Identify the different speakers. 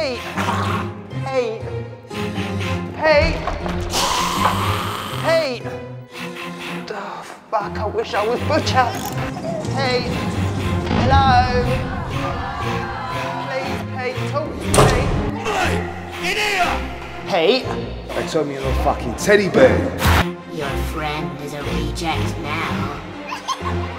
Speaker 1: Pete! Pete! Pete! Pete! Oh, fuck, I wish I was Butcher. Pete! Hello? Please, Pete, talk to me.
Speaker 2: Hey, in here!
Speaker 1: Pete?
Speaker 3: They turned me into a fucking teddy bear.
Speaker 4: Your friend is a reject now.